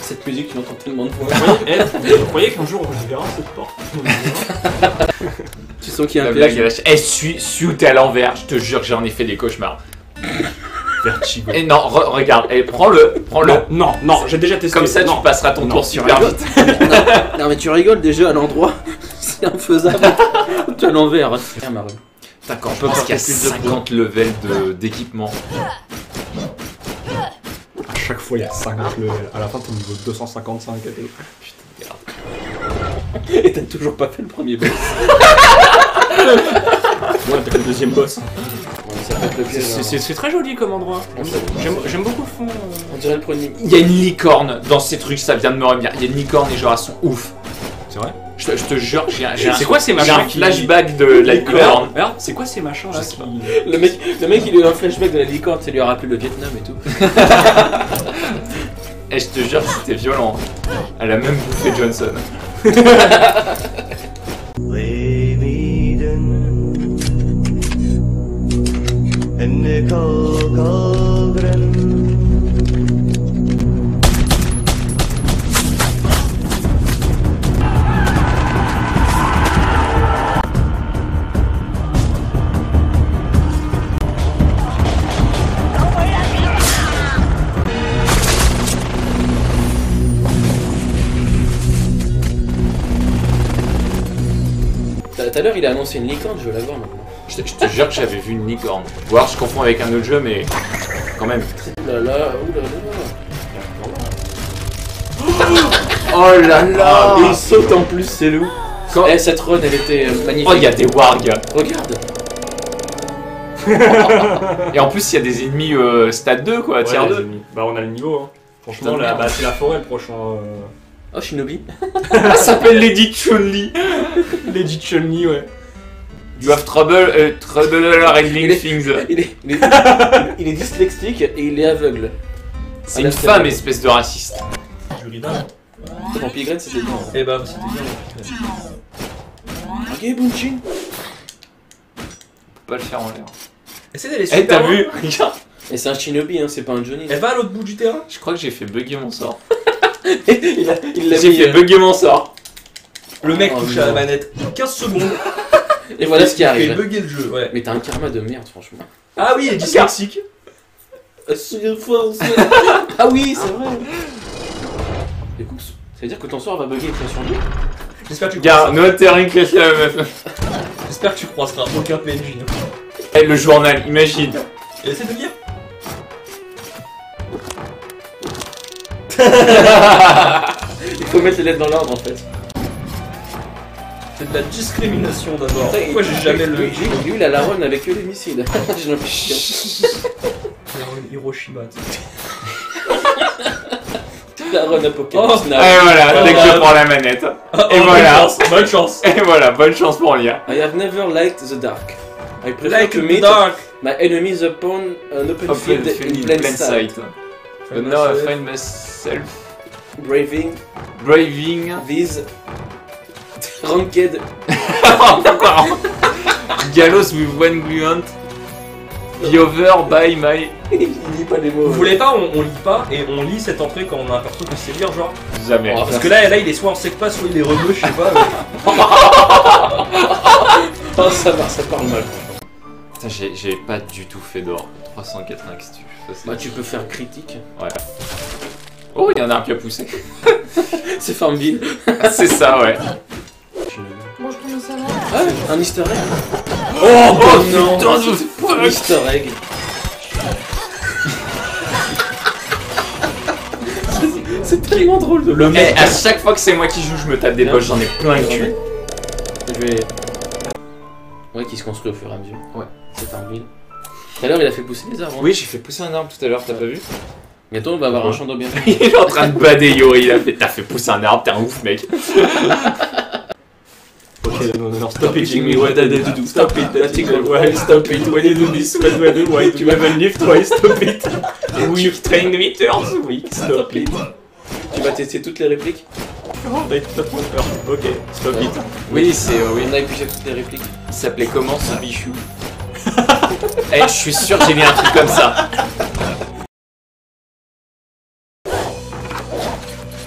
Cette musique, tu l'entends tellement de fois. Vous croyez qu'un jour on verra cette porte? Tu sens qu'il y a un La blague, piège. eh, suis où t'es à l'envers, je te jure que j'en ai fait des cauchemars. Vertigo. Et non, regarde, eh, prends-le. Non, j'ai déjà testé. Comme ça, non. tu passeras ton tour super vite. Non mais tu rigoles déjà à l'endroit. C'est infaisable. Tu es à l'envers. Tiens, Marine. D'accord, On peut je pense qu'il y a porter plus de 50 levels d'équipement. À chaque fois, il y a 50 levels. À la fin, t'es au niveau 255. Et t'as toujours pas fait le premier boss. Ouais, t'as le deuxième boss. Ça peut être le piège. hein. C'est très joli comme endroit. J'aime beaucoup le fond. On dirait le premier. Il y a une licorne dans ces trucs, ça vient de me revenir. Il y a une licorne et genre elles sont ouf. C'est vrai? Je te jure, j'ai C'est quoi ces j'ai machins un flashback de la licorne. Regarde, c'est quoi ces machins là Je sais pas. Le mec il a eu un flashback de la licorne, ça lui a rappelé le Vietnam et tout. Et je te jure, c'était violent. Elle a même bouffé Johnson. Tout à l'heure il a annoncé une licorne, je veux la voir maintenant. Je te jure que j'avais vu une licorne. Ou alors je confonds avec un autre jeu, mais quand même. Ouh là là. Oh là là. Et il saute en plus, c'est loup. Quand- Eh, cette run elle était magnifique. Oh, il y a des wargs. Regarde. Et en plus, il y a des ennemis stade 2, quoi, tier 2. Bah, on a le niveau. Hein. Franchement, Putain, là, merde. bah, c'est la forêt le prochain. Oh Shinobi. Ça s'appelle Lady Chun-Li. Lady Chun-Li, ouais. You have trouble handling things. Il est dyslexique et il est aveugle. C'est une femme, espèce de raciste. Du Rida. Vampire Graine c'était bien. Eh bah, c'était bien. Ok Bunchin. Pas le faire en l'air. Essaye d'aller Eh, t'as vu? Regarde. Et c'est un Shinobi, hein, c'est pas un Johnny. Elle va à l'autre bout du terrain. Je crois que j'ai fait bugger mon sort. il l'a J'ai mis. fait bugger mon sort. Le mec Oh, touche non. à la manette 15 secondes. Et voilà ce qui Il fait arrive. bugger le jeu, ouais. Mais t'as un karma de merde franchement. Ah oui, il est dyslexique. Ah oui, c'est vrai. Écoute, ça veut dire que ton sort va bugger sur lui. J'espère que tu Gars, croiseras- no tearing que ça, meuf. J'espère que tu croiseras aucun PNJ. Eh, le journal, imagine. Et essaie de lire. Il faut mettre les lettres dans l'ordre en fait. C'est de la discrimination d'abord. Pourquoi j'ai jamais le. Lui, il a la run avec que les missiles. J'ai l'impression. Hiroshima. La run apocalypse. Et voilà, dès que je prends la manette. Et voilà. Bonne chance. Et voilà, bonne chance pour lire. I have never liked the dark. I prefer Like to the meet dark. my enemies upon an open field in plain sight. Now I find myself Braving braving. these ranked. Gallows with one gluant. The over by my. Il lit pas les mots. Vous voulez pas, on lit pas et on lit cette entrée quand on a un perso qui sait lire, genre. Jamais. Oh, Parce que là, il est soit en sec pas, soit il est rebeu, je sais pas. Oh, ça va, ça parle mal. Putain, j'ai pas du tout fait d'or. 380 qu'est-ce que tu fais, ça, c'est- Bah, tu peux faire critique. Ouais. Oh, il y en a un qui a poussé. C'est Farmville. C'est ça, ouais. Bonjour, comment ça va? Ah, un easter egg. Oh, non, putain, c'est pas un easter egg. C'est tellement drôle de le Eh, à chaque fois que c'est moi qui joue, je me tape des boss, j'en ai plein le cul. Je vais. Ouais, qui se construit au fur et à mesure. Ouais. C'est Farmville. Tout à l'heure, il a fait pousser les arbres. hein. Oui, j'ai fait pousser un arbre tout à l'heure, t'as pas vu? Bientôt, on va avoir un champ d'eau bien. Il est en train de bader Yori, il a fait t'as fait pousser un arbre, t'es un ouf mec. Ok, non, Stop it, Jimmy, what did I do? Stop it, that thing Well, stop it, when you do this, when you do why you haven't lived twice, stop it. Weak train returns. Weak, stop it. Tu vas tester toutes les répliques? Oh, t'as trop peur. Ok, stop it. Oui, c'est oui. On a épluché toutes les répliques. Il s'appelait comment ce bichou? Eh, je suis sûr que j'ai mis un truc comme ça.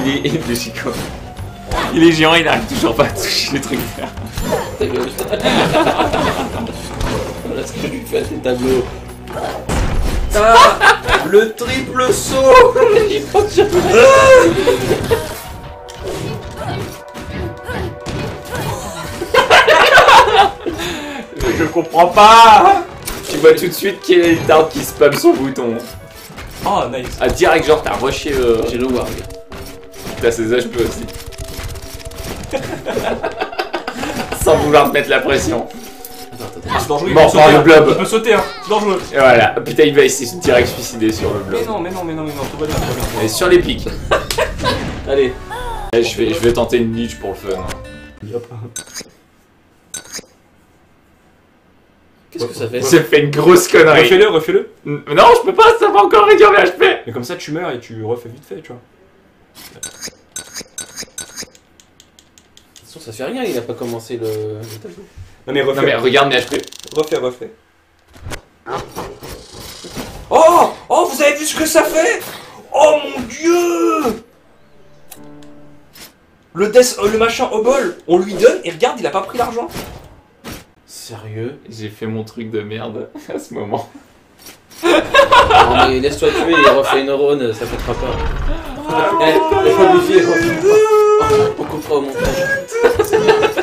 est Chico. Il est géant, il arrive toujours pas à toucher les trucs verts. Ta gueule. Voilà ce que je lui fais à tes tableaux. Ah, le triple saut. Il faut que je- Je comprends pas. Tu vois tout de suite qu'il y a Eltard qui spamme son bouton. Ah, nice. Ah, direct, genre, t'as rushé le. J'ai le warg. T'as ses HP aussi. Sans vouloir te mettre la pression. Ah, c'est dangereux. Mort il peut par sauter, le blob. Il peut sauter, hein. C'est dangereux. Et voilà. Putain, il va essayer de direct suicider sur le blob. Mais non, tout va bien, tout va bien. Et sur les pics. Allez. Eh, je vais tenter une niche pour le fun. Hop. Qu'est-ce que ça fait? Ça fait une grosse connerie. Refais-le. Non, je peux pas, ça va encore réduire mes HP. Mais comme ça, tu meurs et tu refais vite fait, tu vois. De toute façon, ça fait rien, il a pas commencé le tableau. Non, mais Non mais refais. regarde mes HP. Refais. Oh! Oh, vous avez vu ce que ça fait? Oh mon dieu! Le machin au bol, on lui donne et regarde, il a pas pris l'argent. Sérieux? J'ai fait mon truc de merde à ce moment. Non mais laisse-toi tuer et refais une run, ça fêtera pas. Eh, laisse-moi buffer, on coupera au montage.